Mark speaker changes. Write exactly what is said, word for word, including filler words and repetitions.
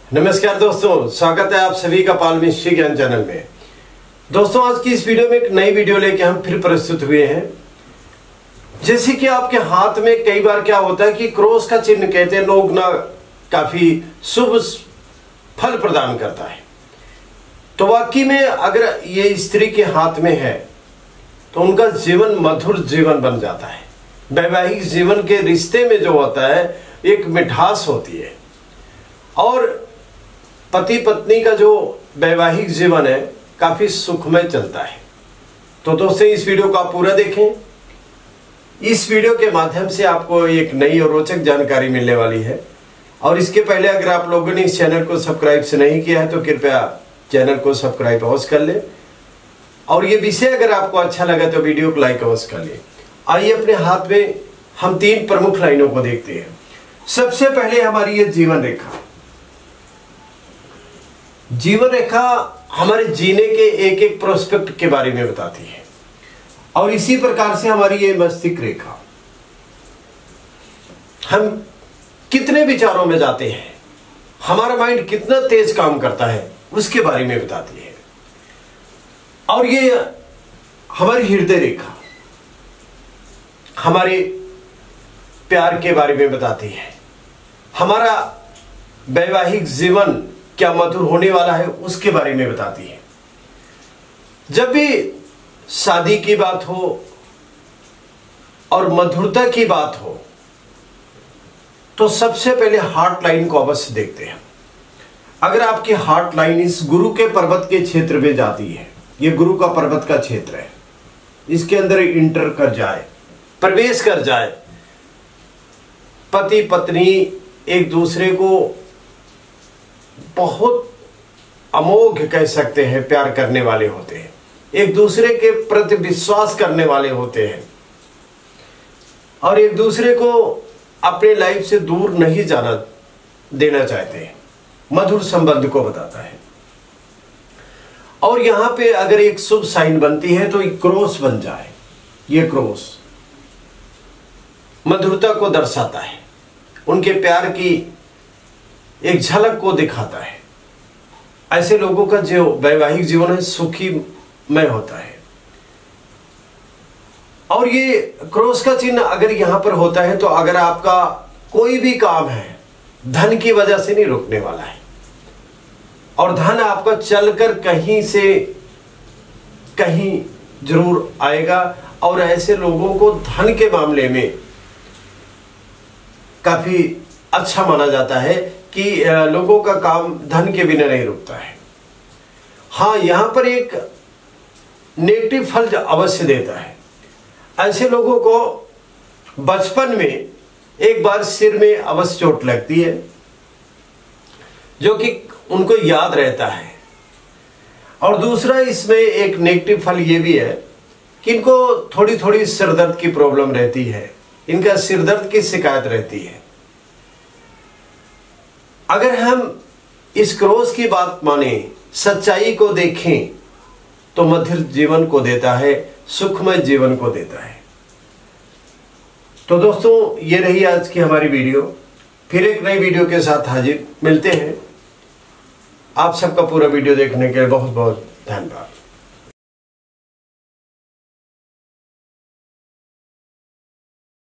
Speaker 1: नमस्कार दोस्तों, स्वागत है आप सभी का पाल मिस्ट्री ज्ञान चैनल में। दोस्तों, आज की इस वीडियो में एक नई वीडियो लेके हम फिर प्रस्तुत हुए हैं। जैसे कि आपके हाथ में कई बार क्या होता है कि क्रॉस का चिन्ह कहते हैं लोग ना, काफी शुभ फल प्रदान करता है। तो वाकई में अगर ये स्त्री के हाथ में है तो उनका जीवन मधुर जीवन बन जाता है। वैवाहिक जीवन के रिश्ते में जो होता है एक मिठास होती है और पति पत्नी का जो वैवाहिक जीवन है काफी सुखमय चलता है। तो दोस्तों, इस वीडियो को आप पूरा देखें। इस वीडियो के माध्यम से आपको एक नई और रोचक जानकारी मिलने वाली है। और इसके पहले अगर आप लोगों ने इस चैनल को सब्सक्राइब से नहीं किया है तो कृपया चैनल को सब्सक्राइब अवश्य कर ले। और ये विषय अगर आपको अच्छा लगा तो वीडियो को लाइक अवश्य कर ले। आइए अपने हाथ में हम तीन प्रमुख लाइनों को देखते हैं। सबसे पहले हमारी ये जीवन रेखा। जीवन रेखा हमारे जीने के एक एक प्रोस्पेक्ट के बारे में बताती है। और इसी प्रकार से हमारी ये मस्तिष्क रेखा, हम कितने विचारों में जाते हैं, हमारा माइंड कितना तेज काम करता है उसके बारे में बताती है। और ये हमारी हृदय रेखा हमारे प्यार के बारे में बताती है। हमारा वैवाहिक जीवन क्या मधुर होने वाला है उसके बारे में बताती है। जब भी शादी की बात हो और मधुरता की बात हो तो सबसे पहले हार्ट लाइन को अवश्य देखते हैं। अगर आपकी हार्ट लाइन इस गुरु के पर्वत के क्षेत्र में जाती है, ये गुरु का पर्वत का क्षेत्र है, इसके अंदर इंटर कर जाए, प्रवेश कर जाए, पति पत्नी एक दूसरे को बहुत अमोघ कह सकते हैं, प्यार करने वाले होते हैं, एक दूसरे के प्रति विश्वास करने वाले होते हैं और एक दूसरे को अपने लाइफ से दूर नहीं जाना देना चाहते हैं। मधुर संबंध को बताता है। और यहां पे अगर एक शुभ साइन बनती है तो एक क्रॉस बन जाए, ये क्रॉस मधुरता को दर्शाता है, उनके प्यार की एक झलक को दिखाता है। ऐसे लोगों का जो वैवाहिक जीवन है सुखीमय होता है। और ये क्रॉस का चिन्ह अगर यहां पर होता है तो अगर आपका कोई भी काम है धन की वजह से नहीं रुकने वाला है और धन आपका चलकर कहीं से कहीं जरूर आएगा। और ऐसे लोगों को धन के मामले में काफी अच्छा माना जाता है कि लोगों का काम धन के बिना नहीं रुकता है। हाँ, यहां पर एक नेगेटिव फल अवश्य देता है। ऐसे लोगों को बचपन में एक बार सिर में अवश्य चोट लगती है जो कि उनको याद रहता है। और दूसरा इसमें एक नेगेटिव फल ये भी है कि इनको थोड़ी थोड़ी सिरदर्द की प्रॉब्लम रहती है, इनका सिरदर्द की शिकायत रहती है। अगर हम इस क्रॉस की बात माने, सच्चाई को देखें तो मधुर जीवन को देता है, सुखमय जीवन को देता है। तो दोस्तों, ये रही आज की हमारी वीडियो। फिर एक नई वीडियो के साथ हाजिर मिलते हैं। आप सबका पूरा वीडियो देखने के लिए बहुत बहुत धन्यवाद।